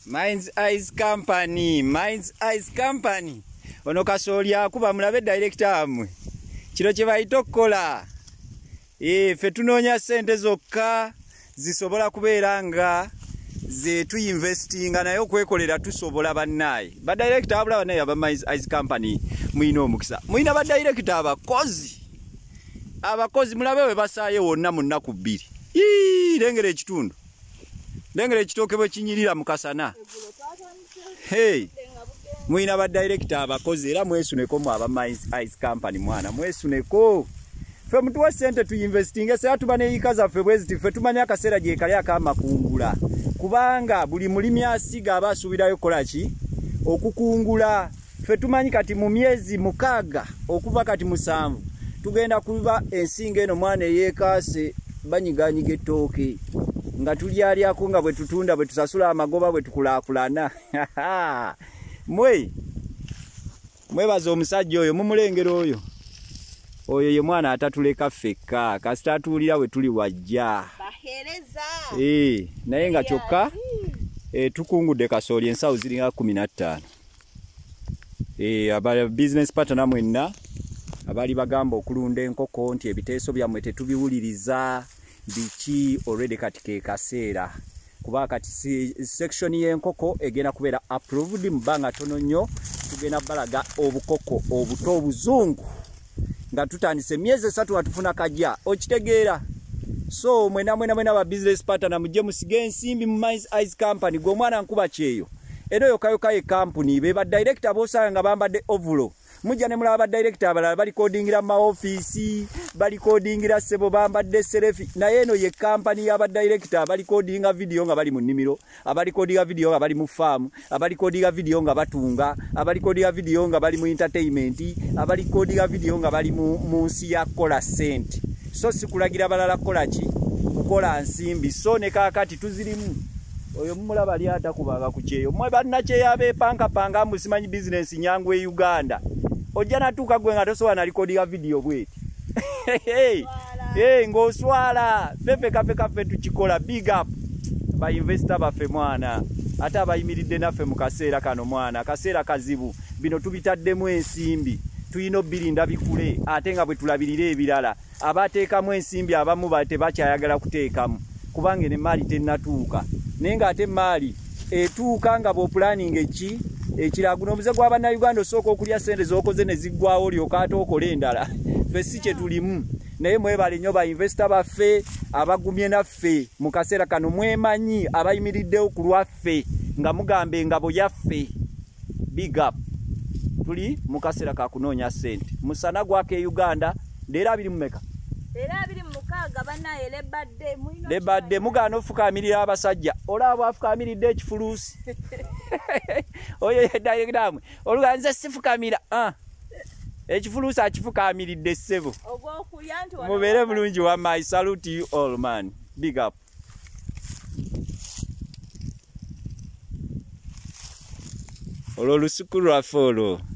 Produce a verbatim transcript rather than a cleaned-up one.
Mind's Eyes Company, Mind's Eyes Company. Ono Kasooli akuba mulabe director amwe. Kiro kye bayita okukola. Eh, ffe tunoonya ssente zokka zisobola kubeera nga ze tu investinga naye okwekolera tusobola bannaye. Ba director abula bannaye aba Mind's Eyes Company muyina omukisa. Muyina ba director abakozi. Abakozi mulabe we basaaye wonna mu nnaku bbiri. Ii, lengera ekitundu. Lengera ekitooke bwe kinyirira mu kasana. Hey. Muyina ba director abakozi era mwesuneko mu aba Mind's Eyes Company mwana mwesuneko. Ffe mutuwa sente tu investinge se atuba ne yikaza ffe bwezi ffe tumanya akaseera gye kali akamakungula. Kubanga buli mulimi asiga abasuubirayo kola ki okukungula. Ffe tumanyi kati mu myezi mukaaga okuva kati musanvu tugenda kuba ensinga eno mwana eyeekaase banyiganyiga ettooke nga tulyalyako nga bwe tutunda bwe tusasula amagoba bwe tukulaakulana. Mwe mwebaza omusajja oyo mumulengera oyo oyo ye mwana atatuleka ffekka kasita atuulira we tuli wajja bahereza eh naye nga kyokka eh tukungudde Kasooli ensawo ziringa kumi na ttaano. Eh aba business partner mwenna abali bagamba okulunda enkoko nti ebiteeso byammwe tetubiwuliriza biki already kati ke kaseera kuba kati section y'enkoko egenda kubeera approved mbanga tono nnyo tugenda balaga obukoko obuto obuzungu nga tutandise myezi esatu atufuna kajja okitegeera. So mwena mwena mwena ba business partner mujje musige ensimbi mu Mind's Eyes Company gwo mwana nkuba kyeyo eno yokayoka ye company be ba director bosanga nga bambadde ovulo mujja ne mulaba ba director abalala bali codingira ma office bali codingira sebo bambadde selfie naye eno ye company ya ba director bali codinga video nga bali mu nnimiro abali codinga video nga bali mu farm abali codinga video nga batunga abali codinga video nga bali mu entertainment abali codinga video nga bali mu munsi ya kola sente. So sikulagira balala kola ki kukola nsimbi so ne kakati tuzirimu oyo mumulaba ali atakubaga ku kyeyo mwe banna kye yabe panka panga musimanyi business nyangwe e Uganda ojja natuka gwe nga tosowa na recordinga video bweti. Hey hey ngoswala fefe kafe kafe tukikola big up ba investor bafe mwana ate abayimiridde naffe mu kaseera kano mwana kaseera kazibu bino tubitaddemu ensimbi tuyino birinda bikule ate nga bwe tulabirira ebirala abateekamu ensimbi abamu bate bakyayagala kuteekamu kubanga ne mali tennatuuka nenga ate mali etuuka nga bo planning eki ekiraguno omuze gwa bana Uganda osooka okulya sente zokoze ne ziggwawo lyoka ate okole endala ffe si kye tulimu naye mwebale nnyo ba investor baffe abagumye naffe mu kaseera kano mwemanyi abayimiriddewo ku lwaffe nga mugambe engabo yaffe big up tuli mu kaseera ka kunoonya sente musana gwake e Uganda leero abiri mu meka era abiri mukaaga banaye lebadde muino lebadde mugano fukamirira abasajja olaba afukamiridde ekifuluusi oyo ye director amwe oluganze sifukamira ah ekifuluusi akifukamiridde ssebo ogwokulya nti mubere bulungi wa my salute you all man big up. Olwo lusuku lwaffe olwo